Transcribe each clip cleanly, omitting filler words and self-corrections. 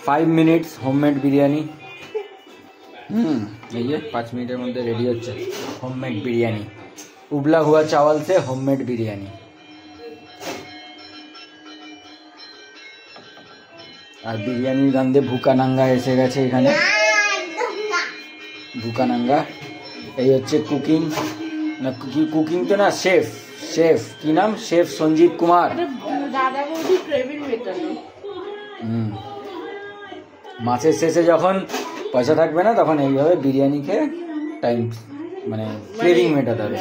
5 minutes homemade biryani. ये 5 मिनटेर मध्य रेडी होच्छे होममेड बिरयानी। उबला हुआ चावल से होममेड बिरयानी। और बिरयानी गंधे भूकानांगा एसे गेছে এখানে। भूकानांगा এই হচ্ছে কুকিং না কুকিং তো না শেফ। শেফ কি নাম? শেফ সঞ্জীব কুমার। দাদা বৌদি ক্রেভিং মেটানো। মাছের শেষে যখন পয়সা থাকবে না তখন এইভাবে বিরিয়ানি খেয়ে টাইম মানে ক্রেভিং মেটাতে হবে।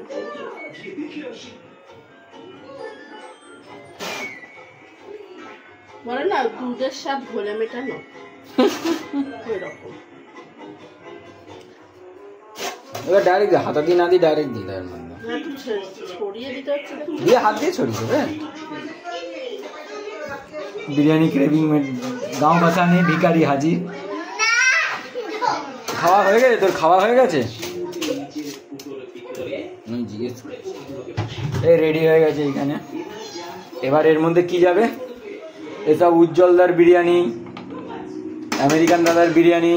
বলে না দুধের স্বাদ ঘোলে মেটানো এরকম। এবার ডাইরেক্ট হাতা দিয়ে না দিয়ে ডাইরেক্ট দিই তার মধ্যে ছড়িয়ে দিতে হচ্ছে দিয়ে হাত দিয়ে ছড়িয়ে দেবে। বিরিয়ানি ক্রেভিং গাঁও ভাষা নেই ভিখারি হাজির। খাওয়া হয়ে গেছে তোর? খাওয়া হয়ে গেছে? জিজ্ঞেস এই রেডি হয়ে গেছে এইখানে। এবার এর মধ্যে কি যাবে? এসব উজ্জ্বলদার বিরিয়ানি, আমেরিকান দাদার বিরিয়ানি,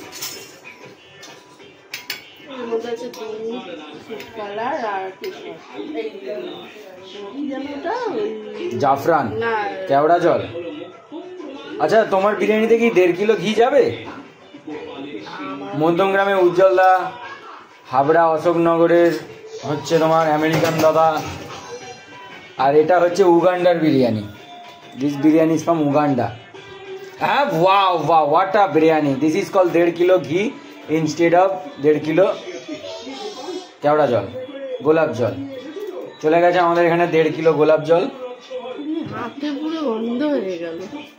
জাফরান, কেওড়া জল। আচ্ছা তোমার বিরিয়ানিতে কি 1.5 কিলো ঘি যাবে? মধ্যমগ্রামে উজ্জ্বলদা, হাবড়া অশোকনগরের হচ্ছে তোমার আমেরিকান দাদা, আর এটা হচ্ছে উগান্ডার biryani. This biryani is from Uganda. হ্যাঁ, wow wow, what a biryani. This is call 1.5 kilo ghee instead of 1.5 kilo কেওড়া জল, গোলাপ জল। চলে গেছে আমাদের এখানে 1.5 কিলো গোলাপ জল। হাতে পুরো বন্ধ হয়ে গেল।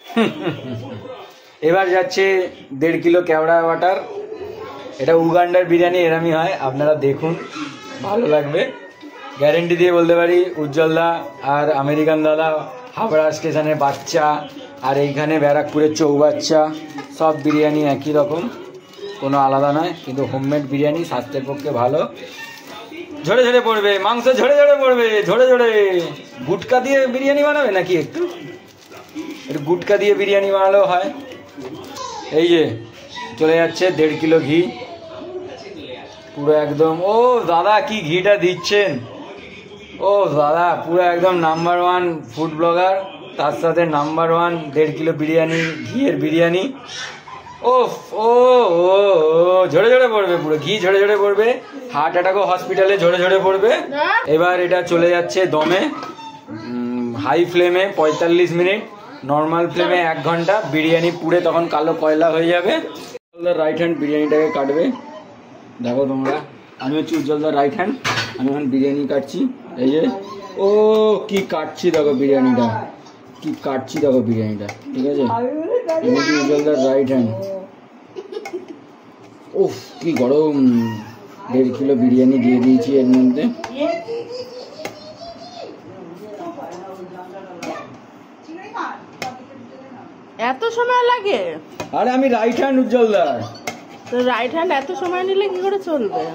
এবার যাচ্ছে 1.5 কিলো কেওড়া ওয়াটার। এটা উগান্ডার বিরিয়ানি এরমই হয়, আপনারা দেখুন ভালো লাগবে। গ্যারেন্টি দিয়ে বলতে পারি উজ্জ্বলদা আর আমেরিকান দাদা হাবড়া স্টেশনের বাচ্চা আর এইখানে ব্যারাকপুরের চৌবাচ্চা, সব বিরিয়ানি একই রকম, কোনো আলাদা নয়। কিন্তু হোমমেড বিরিয়ানি স্বাস্থ্যের পক্ষে ভালো। ঝরে ঝরে পড়বে মাংস, ঝরে ঝরে পড়বে, ঝরে ঝরে। গুটকা দিয়ে বিরিয়ানি বানাবে নাকি? একটু গুটকা দিয়ে বিরিয়ানি বানালেও হয়। এই যে চলে যাচ্ছে 1.5 কিলো ঘি পুরো একদম। ও দাদা কি ঘিটা দিচ্ছেন! ও দাদা পুরো একদম নাম্বার 1 ফুড ব্লগার, তার সাথে নাম্বার 1 1.5 কিলো বিরিয়ানি, ঘিয়ের বিরিয়ানি। ও ও ও ঝরে ঝরে পড়বে, পুরো ঘি ঝরে ঝরে পড়বে। হার্ট অ্যাটাক হসপিটালে ঝরে ঝরে পড়বে। এবার এটা চলে যাচ্ছে দমে, হাই ফ্লেমে 45 মিনিট, নর্মাল ফ্লেমে 1 ঘন্টা। বিরিয়ানি পুড়ে তখন কালো কয়লা হয়ে যাবে। রাইট হ্যান্ড বিরিয়ানিটাকে কাটবে, দেখো তোমরা। আমি হচ্ছে উজ্জ্বলদার রাইট হ্যান্ড, আমি এখন বিরিয়ানি কাটছি। এই যে ও কি কাটছি দেখো বিরিয়ানিটা, কি কাটছি দেখো বিরিয়ানিটা, ঠিক আছে? আমি হচ্ছে উজ্জ্বলদার রাইট হ্যান্ড। উফ কি গরম! 1.5 কিলো বিরিয়ানি দিয়ে দিয়েছি এর মধ্যে। এত সময় লাগে? আরে আমি রাইট হ্যান্ড উজ্জ্বলদার। তো রাইট হ্যান্ড এত সময় নিলে কি করে চলবে?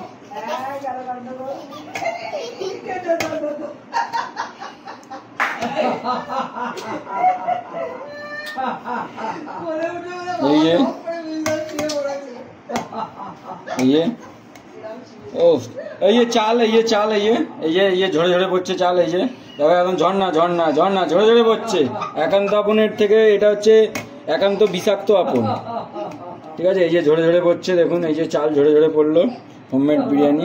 এই যে ও এই যে চাল, এই যে চাল, এই যে ঝরে ঝরে পড়ছে চাল। এই যে দেখো এখন ঝর্ণা ঝর্ণা ঝর্ণা ঝরে ঝরে পড়ছে। একান্ত আপনের থেকে এটা হচ্ছে একান্ত বিষাক্ত আপন, ঠিক আছে? এই যে ঝরে ঝরে পড়ছে দেখুন, এই যে চাল ঝরে ঝরে পড়লো। হোমমেড বিরিয়ানি,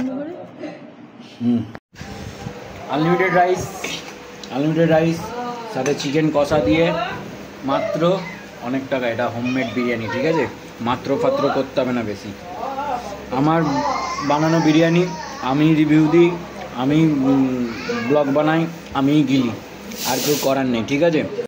আনলিমিটেড রাইস সাথে চিকেন কষা দিয়ে মাত্র অনেক টাকা। এটা হোমমেড বিরিয়ানি, ঠিক আছে? মাত্র ফাত্র করতে হবে না বেশি। আমার বানানো বিরিয়ানি আমি রিভিউ দিই, আমি ব্লগ বানাই, আমিই গিলি, আর কেউ করার নেই, ঠিক আছে?